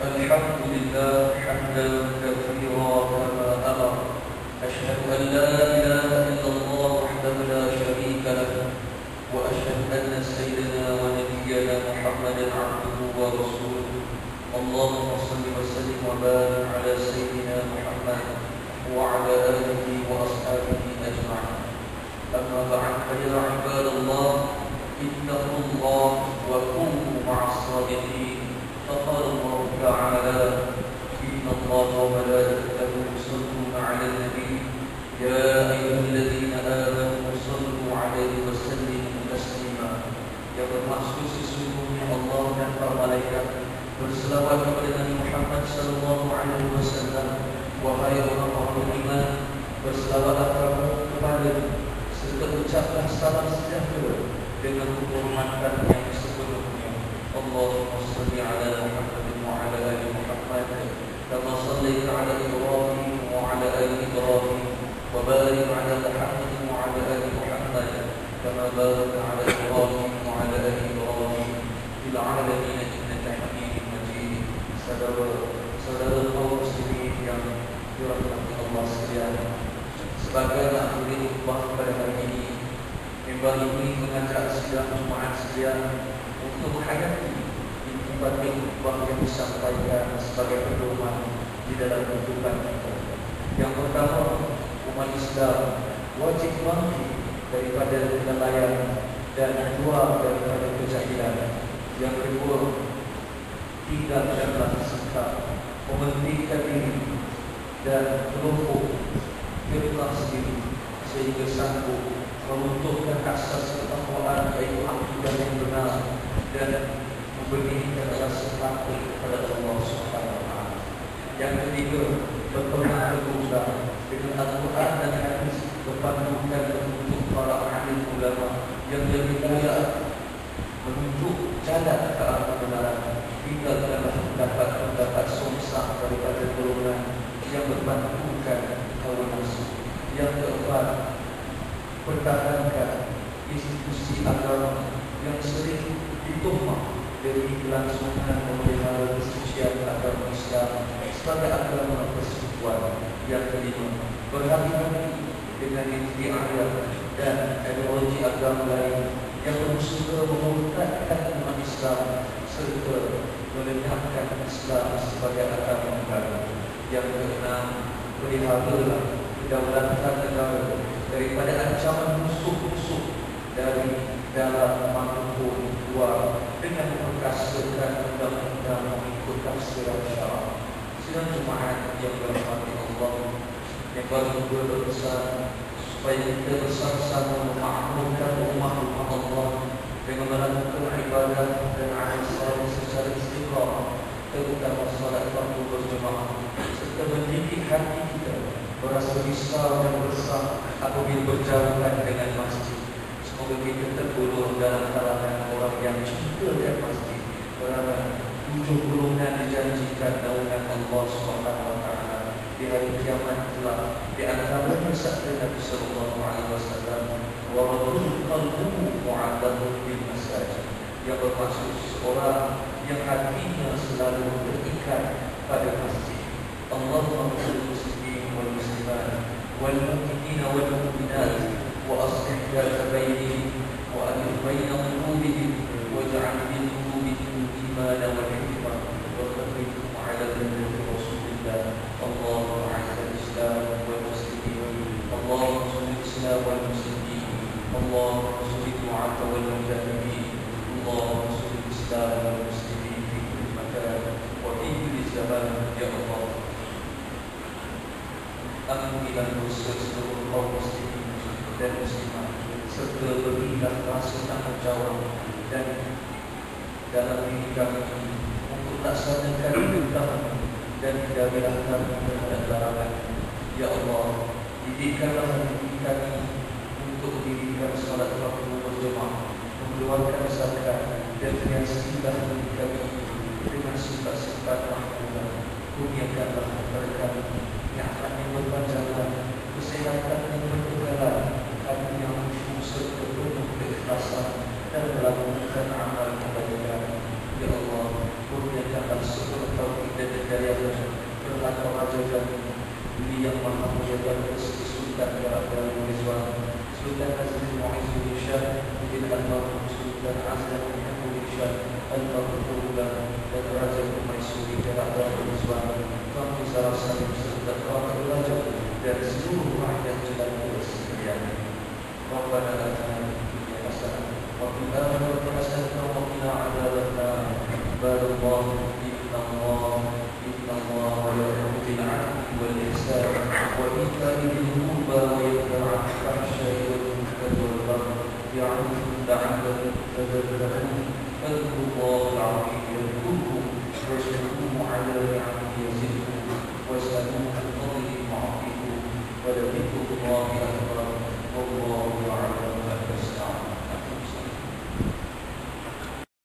الحمد لله حمدا كثيرا كما أمر. أشهد أن لا إله إلا الله وحده لا شريك له، وأشهد أن سيدنا ونبينا محمدا عبده ورسوله. اللهم صل وسلم وبارك على سيدنا محمد وعلى آله وأصحابه أجمعين. أما بعد، فيا عباد الله اتقوا الله وكونوا مع الصادقين. فقال الله تعالى: إن الله وملائكته يصلون على النبي يا أيها الذين آمنوا صلوا عليه وسلموا تسليما. Yang bermaksud sesungguhnya Allah dan para malaikat berselawat kepada Nabi Muhammad sallallahu alaihi wasallam. Wahai orang-orang beriman, berselawatlah kamu kepada-Nya serta ucaplah salam sejahtera dengan menghormatkan yang sepenuhnya. Allahumma salli ala Muhammad wa ala ali Muhammad kama sallaita ala Ibrahim wa ala ali Ibrahim wa barik ala Muhammad wa ala ali Muhammad kama barakta ala Ibrahim wa ala ali Ibrahim fil alamin innaka Hamidum Majid. Saudara kaum muslimin yang dirahmati Allah sekalian, sebagai akhir khutbah pada hari ini, mimbar ini mengajak sidang Jumaat sekalian untuk menghayati intibatul khutbah yang disampaikan sebagai pedoman di dalam kehidupan kita. Yang pertama, umat Islam wajib bangkit daripada kelalaian dan keluar daripada kejahilan. Yang kedua, tinggalkanlah sikap mementingkan diri dan kelompok ikhlas diri sehingga sanggup meruntuhkan asas ketakwaan, yaitu akidah yang benar, dan memberikan rasa takut kepada Allah Subhanahu wa taala. Yang ketiga, berpegang teguh dengan Al-Quran dan hadis, berpandukan untuk para alim ulama yang lebih mulia menunjuk jalan ke arah kebenaran. Tinggalkanlah pendapat sungsang daripada golongan yang berpandukan hawa nafsu. Yang keempat, pertahankan institusi agama yang sering ditumpah dari kelangsungan memelihara kesucian agama Islam sebagai agama persekutuan. Yang kelima, berhati-hati dengan inti'ayat dan ideologi agama lain yang berusaha memurtadkan umat Islam serta melenyapkan Islam sebagai agama baru. Yang keenam, peliharalah kedaulatan negara daripada ancaman musuh-musuh dari dalam maupun luar dengan memperkasakan undang-undang mengikut tafsiran syarak. Sidang Jumaat yang dirahmati Allah, yang baru berbesar supaya kita bersama-sama memakmurkan rumah-rumah Allah dengan melakukan ibadah dan amal saleh secara istiqamah, terutama salat fardu berjemaah, serta mendidik hati kita berasa risau dan resah apabila berjauhan dengan masjid. Semoga kita tergolong dalam kalangan orang yang cinta dengan masjid, kerana 7 golongan dijanjikan naungan Allah Subhanahu wa taala di hari kiamat kelak. Di antaranya sabda Nabi sallallahu alaihi wasallam, wa rajulun qalbuhu mu'allaqun bil masajid, yang bermaksud seorang yang hatinya selalu terikat pada masjid. Allahumma salli والمسلمات والمؤمنين والمؤمنات وأصلح ذات بينهم وألف بين قلوبهم واجعل في قلوبهم الإيمان والحكمة وثبتهم على ملة رسول الله. اللهم أعز الإسلام والمسلمين، اللهم انصر الإسلام والمسلمين، اللهم انصر الدعاة والمجاهدين، اللهم انصر الإسلام والمسلمين في كل مكان وفي كل زمان يا الله. Ampunilah dosa seluruh kaum muslimin dan muslimat, serta berilah rasa tanggungjawab dan dalam diri kami untuk laksanakan perintah dan hindarilah kami terhadap larangan. Ya Allah, didikkanlah diri kami untuk mendirikan salat fardu berjemaah, mengeluarkan zakat, dan hiasilah diri kami dengan sifat-sifat mahmud. Kurniakanlah kepada kami nikmat yang berpanjangan, kesehatan yang berkegalan, hati yang khusyuk serta penuh keikhlasan dan melakukan amal kebaikan. Ya Allah, kurniakanlah seluruh tauhid yang Maha Mulia dan Sultan Darul Rizwan, Sultan Azizul Mu'izzuddin Syah bin Al-Marhum Sultan Azam bin Abdul Syah Al-Marhum dan Raja Umayyad Darul Rizwan, kami salah satu serta kami raja dan seluruh rakyat jelata sekalian. Rabbana atina fid dunya hasanah wa fil akhirati hasanah wa qina adzabannar. Barakallahu